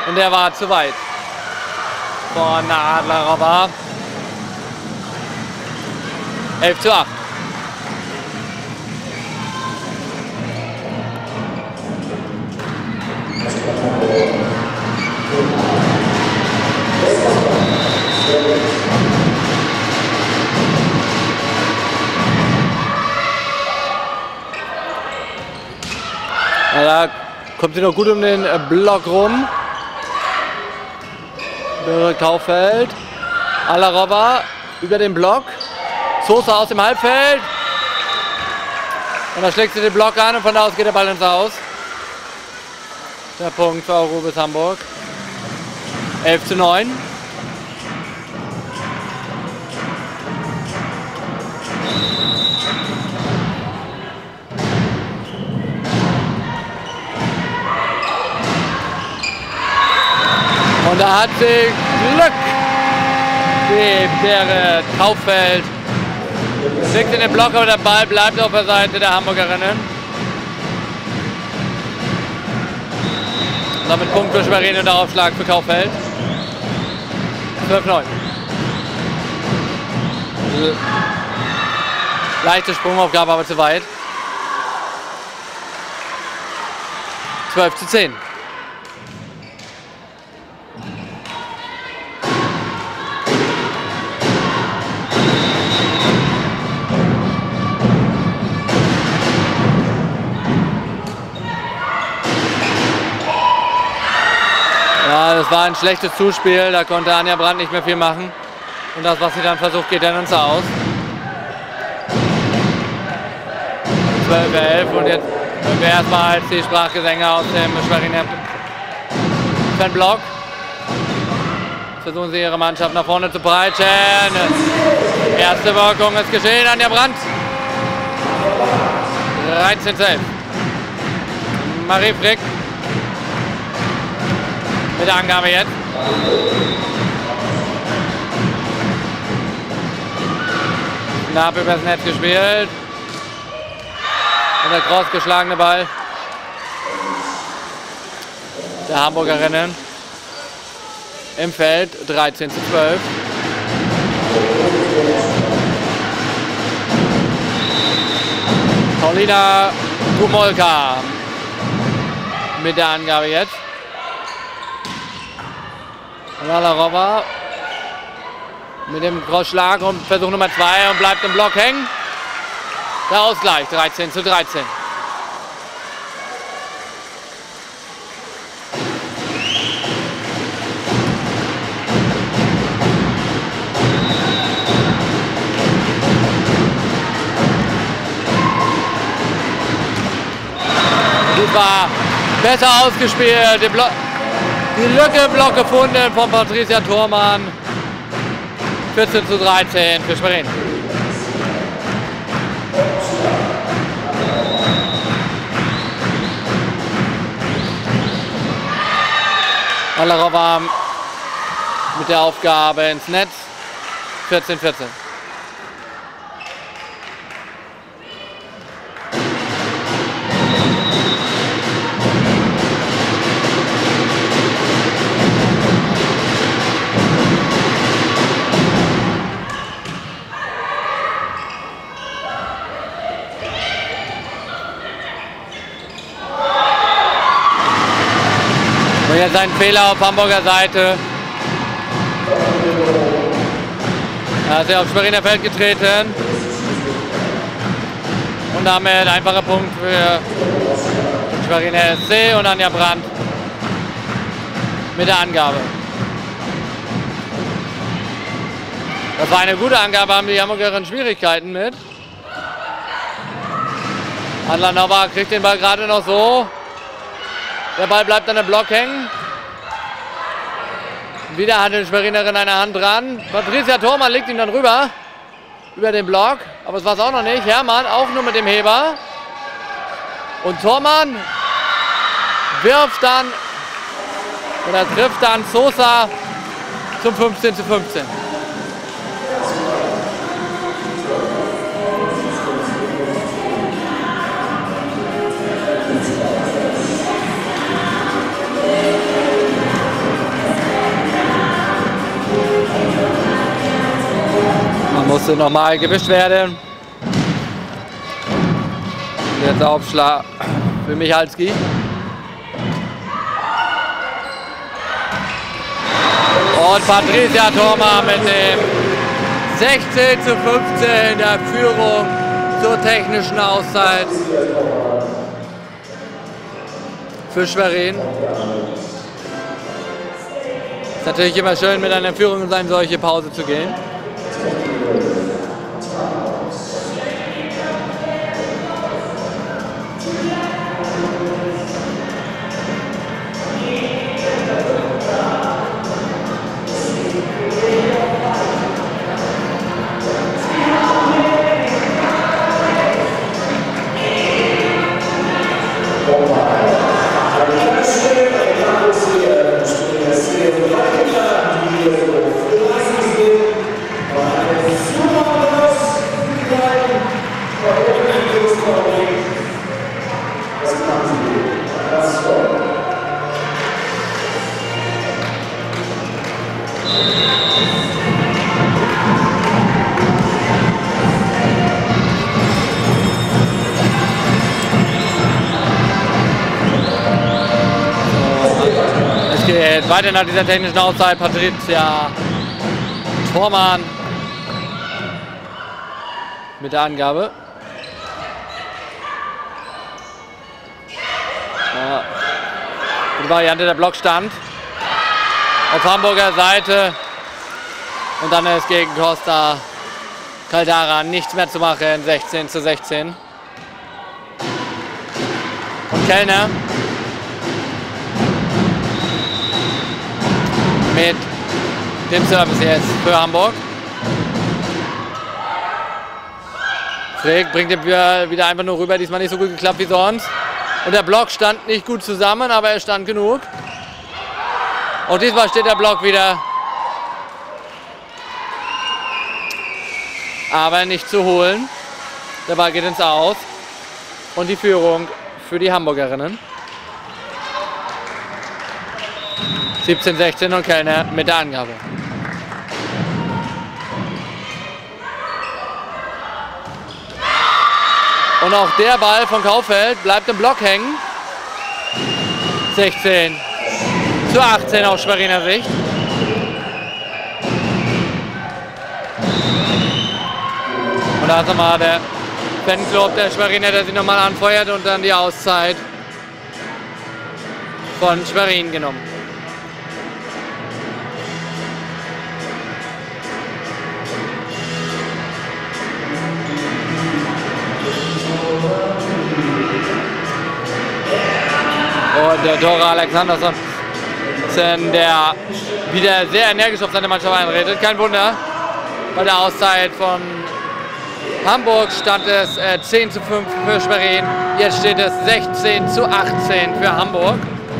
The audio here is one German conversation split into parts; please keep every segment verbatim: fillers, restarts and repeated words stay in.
Und der war zu weit. Von Adlerova. elf zu acht. Ja, da kommt sie noch gut um den Block rum. Taufeld. Adlerova über den Block. Sosa aus dem Halbfeld. Und da schlägt sie den Block an und von da aus geht der Ball ins Haus. Der Punkt für Aurobis Hamburg. elf zu neun. Und da hat sie Glück. Die Beere Taufeld. Schlägt in den Block, aber der Ball bleibt auf der Seite der Hamburgerinnen. Und damit Punkt für Schwerin und der Aufschlag für Kaufeld. zwölf neun. Leichte Sprungaufgabe, aber zu weit. zwölf zu zehn. Ja, das war ein schlechtes Zuspiel, da konnte Anja Brandt nicht mehr viel machen. Und das, was sie dann versucht, geht dann uns aus. zwölf elf und jetzt erstmals die Sprachgesänge aus dem Schweriner Block. Versuchen sie ihre Mannschaft nach vorne zu breiten. Erste Wirkung ist geschehen, Anja Brandt. dreizehn zu elf. Marie Frick. Mit der Angabe jetzt. Knapp übers Netz gespielt. Und der Cross geschlagene Ball der Hamburgerinnen im Feld. dreizehn zu zwölf. Paulina Gumolka mit der Angabe jetzt. Adlerova mit dem Crossschlag und Versuch Nummer zwei und bleibt im Block hängen. Der Ausgleich dreizehn zu dreizehn. Das war besser ausgespielt. Die, Blo Die Lücke im Block gefunden von Patricia Thormann. vierzehn zu dreizehn für Schwerin. Adlerova mit der Aufgabe ins Netz. vierzehn vierzehn. Und jetzt ein Fehler auf Hamburger Seite. Da ist er aufs Schweriner Feld getreten. Und damit ein einfacher Punkt für Schweriner S C und Anja Brandt mit der Angabe. Das war eine gute Angabe, haben die Hamburgerinnen Schwierigkeiten mit. Adlerova kriegt den Ball gerade noch so. Der Ball bleibt an dem Block hängen. Wieder hat die Schwerinerin eine Hand dran. Patricia Thormann legt ihn dann rüber. Über den Block. Aber es war es auch noch nicht. Hermann auch nur mit dem Heber. Und Thormann wirft dann oder trifft dann Sosa zum fünfzehn zu fünfzehn. Musste nochmal gewischt werden. Jetzt Aufschlag für Michalski. Und Patricia Thormann mit dem sechzehn zu fünfzehn in der Führung zur technischen Auszeit für Schwerin. Ist natürlich immer schön, mit einer Führung in eine solche Pause zu gehen. Geht weiter nach dieser technischen Auszeit. Patricia Thormann mit der Angabe. Ja. Die Variante der Blockstand auf Hamburger Seite. Und dann ist gegen Costa Caldara nichts mehr zu machen. sechzehn zu sechzehn. Und Kellner mit dem Service jetzt für Hamburg. Frick bringt den wieder einfach nur rüber, diesmal nicht so gut geklappt wie sonst. Und der Block stand nicht gut zusammen, aber er stand genug. Und diesmal steht der Block wieder. Aber nicht zu holen. Der Ball geht ins Aus. Und die Führung für die Hamburgerinnen. siebzehn sechzehn und Kellner mit der Angabe. Und auch der Ball von Kaufeld bleibt im Block hängen. sechzehn zu achtzehn aus Schweriner Sicht. Und da ist nochmal der Fanclub der Schweriner, der sich nochmal anfeuert und dann die Auszeit von Schwerin genommen. Und der Dora Alexandersson, der wieder sehr energisch auf seine Mannschaft einredet. Kein Wunder, bei der Auszeit von Hamburg stand es äh, zehn zu fünf für Schwerin. Jetzt steht es sechzehn zu achtzehn für Hamburg.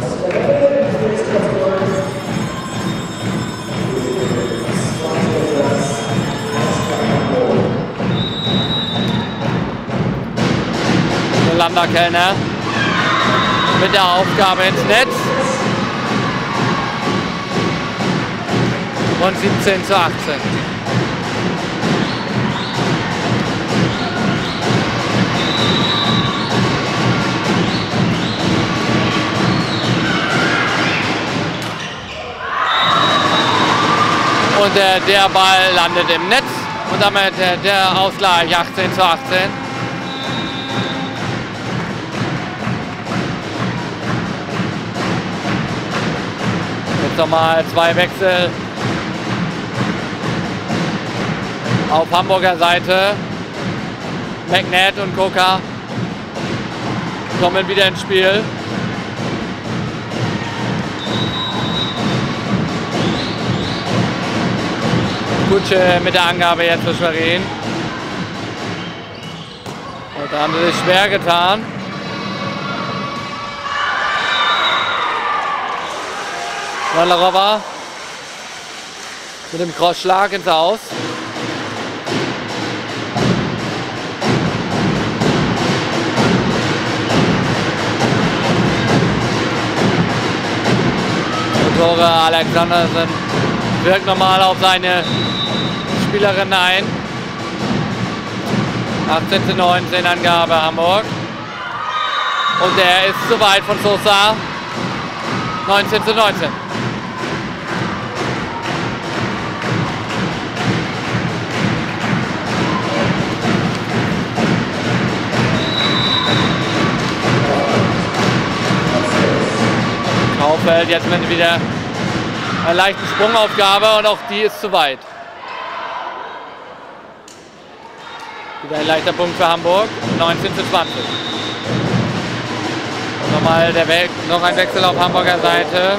Yolanda Kellner mit der Aufgabe ins Netz. Und siebzehn zu achtzehn. Und äh, der Ball landet im Netz. Und damit äh, der Ausgleich achtzehn zu achtzehn. Nochmal zwei Wechsel auf Hamburger Seite. McNatt und Koka kommen wieder ins Spiel. Kutsche mit der Angabe jetzt für Schwerin. Und da haben sie sich schwer getan. Wallerova mit dem Crossschlag ins Aus. Und Tore Alexandersen wirkt nochmal auf seine Spielerin ein. achtzehn zu neunzehn Angabe Hamburg. Und der ist zu weit von Sosa. neunzehn zu neunzehn. Kaufeld jetzt mit wieder einer leichten Sprungaufgabe und auch die ist zu weit. Wieder ein leichter Punkt für Hamburg, neunzehn zu zwanzig. Und nochmal der We noch ein Wechsel auf Hamburger Seite.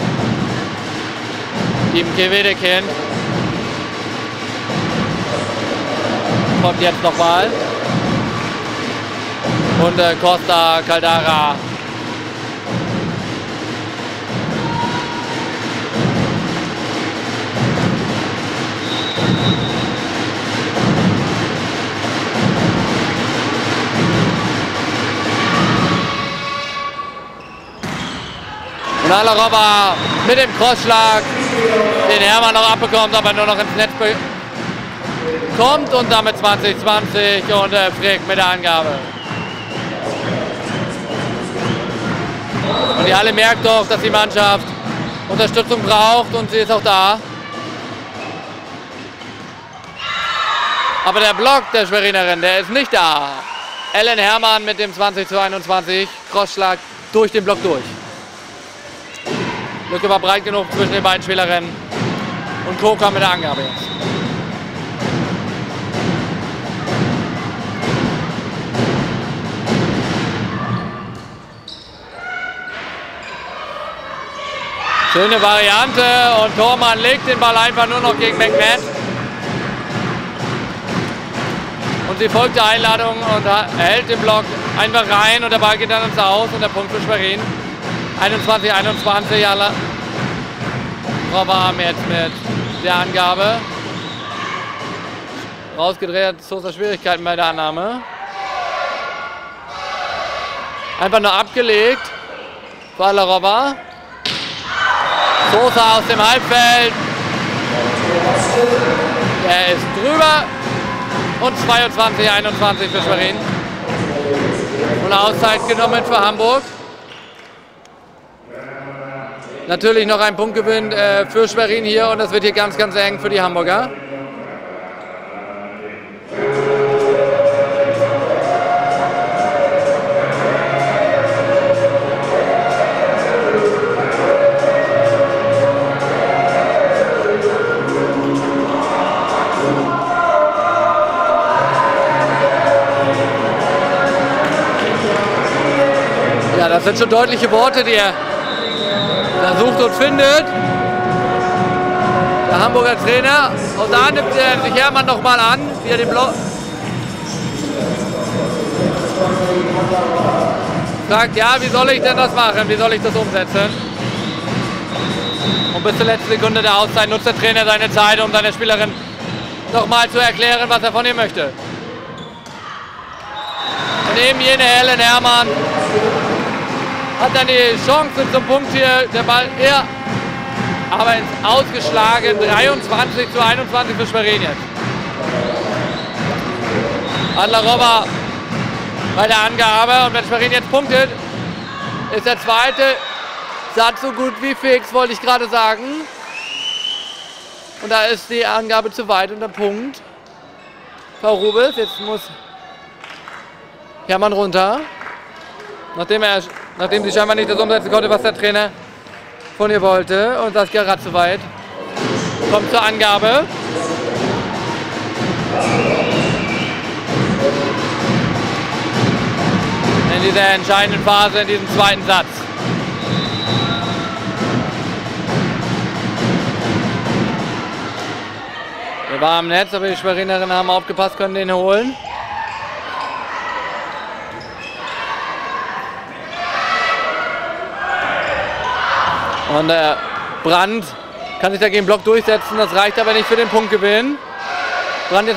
Dimke Wedekind. Kommt jetzt nochmal. Und äh, Costa Caldara. Und Alarova mit dem Crossschlag, den Hermann noch abbekommt, aber nur noch ins Netz kommt und damit zwanzig zwanzig und äh, Frick mit der Angabe. Und die Halle merkt doch, dass die Mannschaft Unterstützung braucht und sie ist auch da. Aber der Block der Schwerinerin, der ist nicht da. Ellen Hermann mit dem zwanzig zu einundzwanzig, Crossschlag durch den Block durch. Lücke war breit genug zwischen den beiden Spielerinnen. Und Koka mit der Angabe jetzt. Schöne Variante und Thormann legt den Ball einfach nur noch gegen McNatt. Und sie folgt der Einladung und hält den Block einfach rein und der Ball geht dann ins Aus und der Punkt für Schwerin. einundzwanzig einundzwanzig, alle. Robberarm jetzt mit der Angabe. Rausgedreht, Sosa Schwierigkeiten bei der Annahme. Einfach nur abgelegt. Für alle Robber. Sosa aus dem Halbfeld. Er ist drüber. Und zweiundzwanzig einundzwanzig für Schwerin. Und Auszeit genommen für Hamburg. Natürlich noch ein Punktgewinn äh, für Schwerin hier und das wird hier ganz, ganz eng für die Hamburger. Ja, das sind schon deutliche Worte, die er da sucht und findet. Der Hamburger Trainer. Und da nimmt er sich Hermann noch mal an, wie er den Block sagt, ja, wie soll ich denn das machen? Wie soll ich das umsetzen? Und bis zur letzten Sekunde der Auszeit nutzt der Trainer seine Zeit, um seiner Spielerin noch mal zu erklären, was er von ihr möchte. Und eben jene Ellen Hermann hat dann die Chance zum Punkt hier, der Ball eher, aber ins Ausgeschlagen, dreiundzwanzig zu einundzwanzig für Schwerin jetzt. Adlerova bei der Angabe und wenn Schwerin jetzt punktet, ist der zweite Satz so gut wie fix, wollte ich gerade sagen. Und da ist die Angabe zu weit und der Punkt. Frau Rubes, jetzt muss Hermann runter. Nachdem, er, nachdem sie scheinbar nicht das umsetzen konnte, was der Trainer von ihr wollte. Und das gerade zu weit. Kommt zur Angabe. In dieser entscheidenden Phase, in diesem zweiten Satz. Der war am Netz, aber die Schwerinerinnen haben aufgepasst, können den holen. Und der Brandt kann sich dagegen Block durchsetzen, das reicht aber nicht für den Punktgewinn. Brandt jetzt